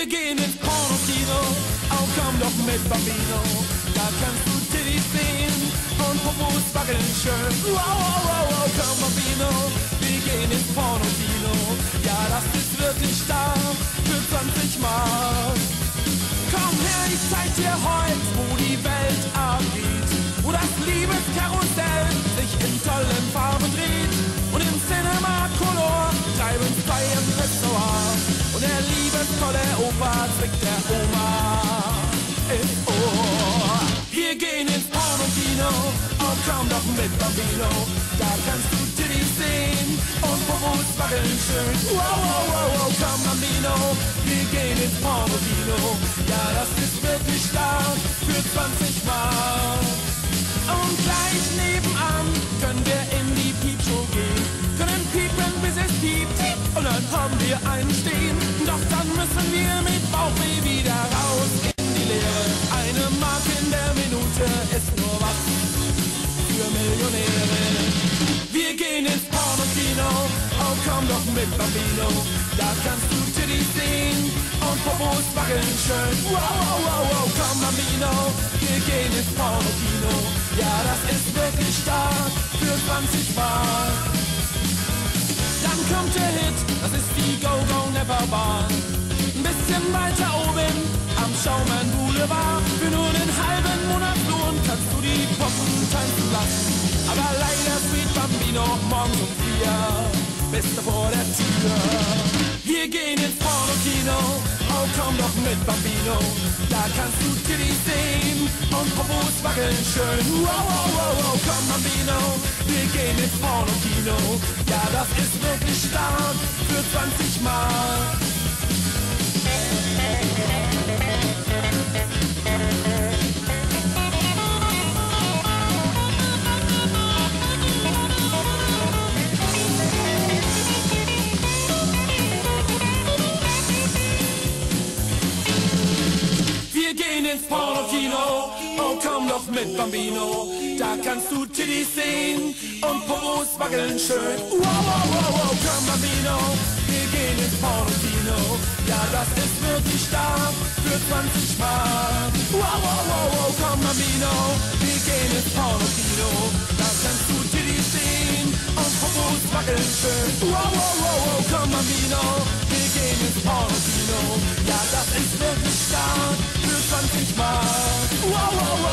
gehen ins Pornokino, oh komm doch mit Bambino. Da kannst du Titties sehen und Popos wackeln schön. Wow, wow, wow, wow, komm Bambino, wir gehen ins Pornokino. Ja, das ist wirklich stark für 20 Mark. Komm her, ich zeig dir heute, wo die Welt abgeht, wo das Liebeskarussell sich in tollen Farben dreht. Und im Cinema Color treiben zwei im Restaurant. Und der liebevolle Opa zwickt der Oma ins Ohr. Wir gehen ins Pornokino, oh komm doch mit Bambino. Da kannst du Titties sehen und Popos wackeln schön. Wow, wow, wow, wow, komm Bambino, wir gehen ins Pornokino. Ja, das ist wirklich stark für 20 Mark. Und gleich nebenan können wir in die Piepshow gehen, können piepen bis es piept und dann haben wir einen stehen. Doch dann müssen wir mit Bauchweh wieder raus in die Leere. Eine Mark in der Minute ist nur was für Millionäre. Wir gehen ins Pornokino, oh komm doch mit Bambino. Da kannst du Titties sehen und Popos wackeln schön. Wow, wow, wow, wow, komm Bambino, wir gehen ins Pornokino. Ja, das ist wirklich stark für 20 Mark. Dann kommt der Hit, das ist die Go-Go-Never-Bahn. Ein bisschen weiter oben am Schaumann Boulevard. Für nur einen halben Monatslohn kannst du die Poppen tanzen lassen. Aber leider, Sweet Bambino, morgens um 4 bist du vor der Tür. Wir gehen ins Pornokino, oh komm doch mit Bambino. Da kannst du Titties sehen und Popos wackeln schön. Wow, wow, wow, wow, komm Bambino, wir gehen ins Pornokino. Ja, das ist wirklich stark für 20 Mark. Wir gehen ins Pornokino, oh komm doch mit Bambino. Da kannst du Titties sehen und Popos wackeln schön. Wow, wow, wow, wow, komm Bambino, wir gehen ins Pornokino. Ja, das ist wirklich stark für 20 Mark. Wow, wow, wow, wow, komm Bambino, wir gehen ins Pornokino. Da kannst du Titties sehen und Popos wackeln schön. Wow, wow, wow, wow, komm Bambino, wir gehen ins Pornokino. Ja, das ist wirklich stark für 20 Mark. Wow, wow, wow.